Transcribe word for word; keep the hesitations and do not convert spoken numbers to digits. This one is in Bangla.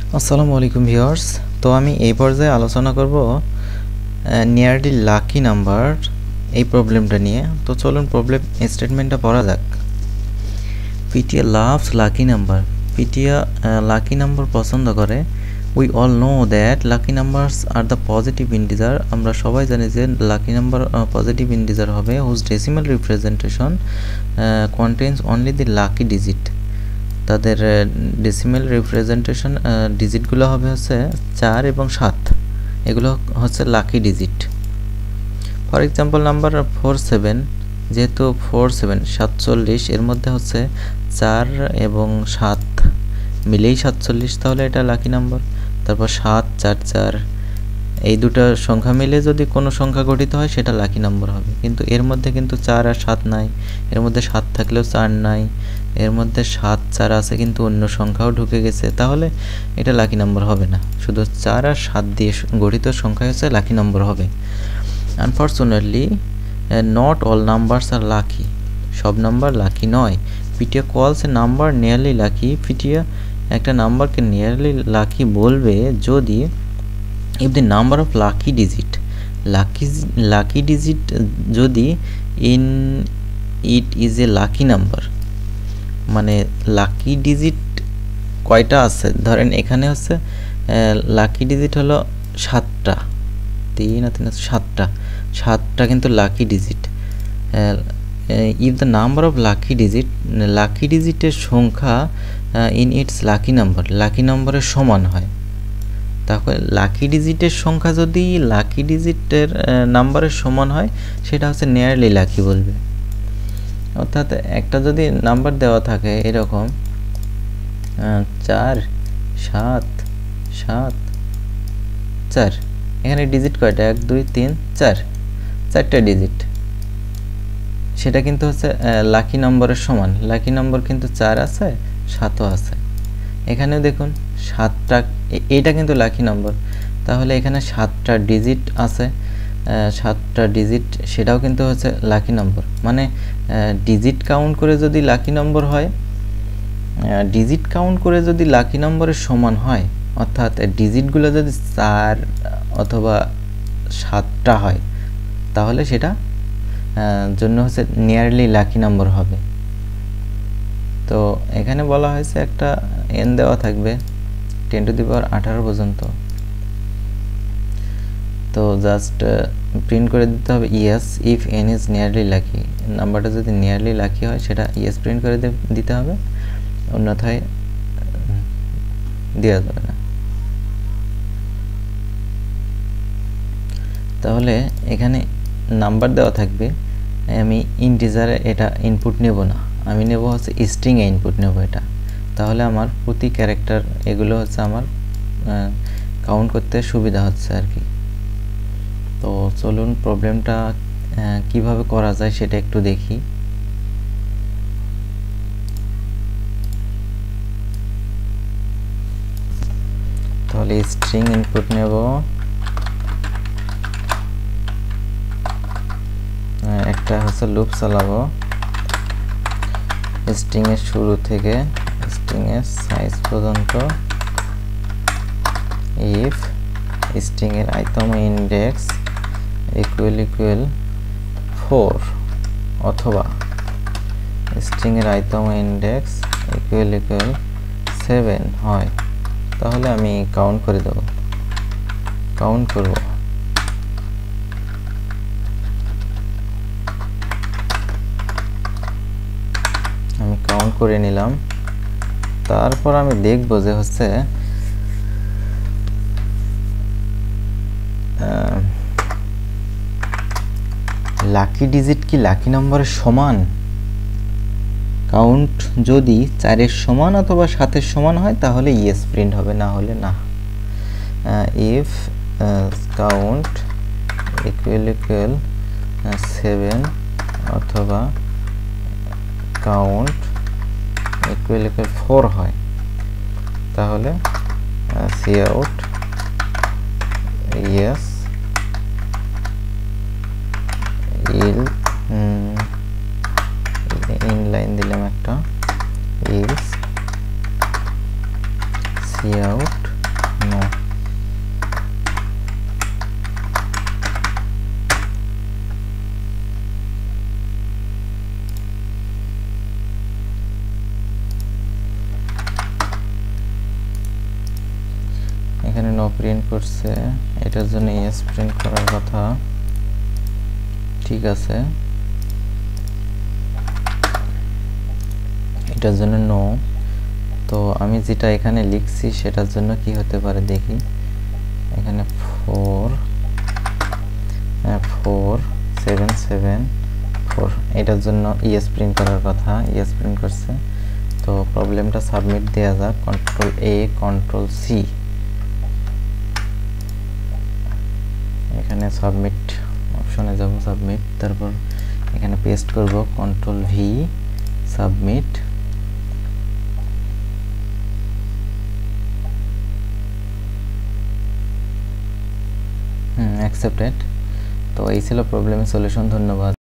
আসসালামু আলাইকুম ভিউয়ার্স। তো আমি এই পর্যায়ে আলোচনা করব নিয়ারলি লাকি নাম্বার এই প্রবলেমটা নিয়ে। তো চলুন প্রবলেম স্টেটমেন্টটা পড়া যাক। Petya loves lucky number. Petya lucky number পছন্দ করে। We all know that lucky numbers are the positive integer. আমরা সবাই জানি যে লাকি নাম্বার পজিটিভ ইন্টিজার হবে whose decimal representation contains only the lucky digit. তাদের ডেসিমেল রিপ্রেজেন্টেশন ডিজিটগুলো হবে হচ্ছে চার এবং সাত, এগুলো হচ্ছে lucky digit. For example number four seven, যেহেতু ফোর সেভেন সাতচল্লিশ, এর মধ্যে হচ্ছে চার এবং সাত মিলেই সাতচল্লিশ, তাহলে এটা লাকি নাম্বার। তারপর সাত চার চার, এই দুটো সংখ্যা মিলে যদি কোনো সংখ্যা গঠিত হয় সেটা লাকি নাম্বার হবে। কিন্তু এর মধ্যে কিন্তু চার আর সাত নাই, এর মধ্যে সাত থাকলেও চার নাই, এর মধ্যে সাত চার আছে কিন্তু অন্য সংখ্যাও ঢুকে গেছে, তাহলে এটা লাকি নাম্বার হবে না। শুধু চার আর সাত দিয়ে গঠিত সংখ্যা হচ্ছে লাকি নাম্বার হবে। Unfortunately not all numbers are lucky. সব নাম্বার লাকি নয়। Petya calls a number nearly lucky. Petya একটা নাম্বারকে নিয়ারলি লাকি বলবে যদি if the number of lucky digit lucky lucky digit যদি in it is a lucky number, মানে লাকি ডিজিট কয়টা আছে, ধরেন এখানে হচ্ছে লাকি ডিজিট হলো সাতটা, তিন আর তিন সাতটা, সাতটা কিন্তু lucky digit. If the number of lucky digit, lucky ডিজিটের সংখ্যা in its lucky number, lucky নাম্বারের সমান হয়, তাহলে লাকি ডিজিটের সংখ্যা যদি লাকি ডিজিটের নাম্বারের সমান হয় সেটা হচ্ছে নিয়ারলি লাকি বলবে। অর্থাৎ একটা যদি নাম্বার দেওয়া থাকে এরকম চার সাত সাত চার, এখানে ডিজিট কয়টা, এক দুই তিন চার, চারটা ডিজিট, সেটা কিন্তু হচ্ছে লাকি নম্বরের সমান। লাকি নম্বর কিন্তু চার আছে, সাতও আছে। এখানেও দেখুন সাতটা, এইটা কিন্তু লাকি নম্বর, তাহলে এখানে সাতটা ডিজিট আছে, সাতটা ডিজিট, সেটাও কিন্তু হচ্ছে লাকি নম্বর। মানে ডিজিট কাউন্ট করে যদি লাকি নম্বর হয়, ডিজিট কাউন্ট করে যদি লাকি নম্বরের সমান হয়, অর্থাৎ ডিজিটগুলো যদি চার অথবা সাতটা হয়, তাহলে সেটা জন্য হচ্ছে নিয়ারলি লাকি নম্বর হবে। তো এখানে বলা হয়েছে একটা এন দেওয়া থাকবে টেন টু দি পাওয়ার আঠারো পর্যন্ত। তো জাস্ট প্রিন্ট করে দিতে হবে yes if N is nearly lucky. নাম্বারটা যদি নিয়ারলি লাকি হয় সেটা ইয়েস প্রিন্ট করে দিতে হবে, অন্যথায় দেওয়া যাবে না। তাহলে এখানে নাম্বার দেওয়া থাকবে, আমি ইন্টিজারে এটা ইনপুট নেব না, আমি নেব হচ্ছে স্ট্রিংয়ে ইনপুট নেব এটা। তাহলে আমার প্রতি ক্যারেক্টার এগুলো হচ্ছে আমার কাউন্ট করতে সুবিধা হচ্ছে আর কি। তো চলুন প্রবলেমটা কিভাবে করা যায় সেটা একটু দেখি। তাহলে স্ট্রিং ইনপুট নেব, একটা হচ্ছে লুপ চালাবো স্ট্রিং এর শুরু থেকে স্ট্রিং এর সাইজ পর্যন্ত। ইফ স্ট্রিং এর item index equal equal four অথবা স্ট্রিং এর item index equal equal seven হয়, তাহলে আমি কাউন্ট করে দেব, কাউন্ট করব। আমি কাউন্ট করে নিলাম। তারপর আমি দেখব যে হচ্ছে লাকি ডিজিট কি লাকি নম্বরের সমান। কাউন্ট যদি চারের সমান অথবা সাতের সমান হয় তাহলে ইয়েস প্রিন্ট হবে, না হলে না। If count equal equal seven অথবা কাউন্ট ইকুয়াল ইকুয়াল ফোর হয়, তাহলে সি আউট ইয়েস ইল ইনলাইন দিলাম একটা ইলস সি আউট এখানে নো প্রিন্ট করছে, এটার জন্য ইয়েস প্রিন্ট করার কথা। ঠিক আছে, এটার জন্য নো। তো আমি যেটা এখানে লিখছি সেটার জন্য কি হতে পারে দেখি। এখানে four four seven seven four, এটার জন্য ইয়েস প্রিন্ট করার কথা, ইয়েস প্রিন্ট করছে। তো প্রবলেমটা সাবমিট দেওয়া যাক, কন্ট্রোল এ কন্ট্রোল সি, এখানে সাবমিট অপশনে যাব, সাবমিট, তারপর এখানে পেস্ট করব control V, submit. Hmm accepted. তো এই ছিল প্রবলেমের সলিউশন। ধন্যবাদ।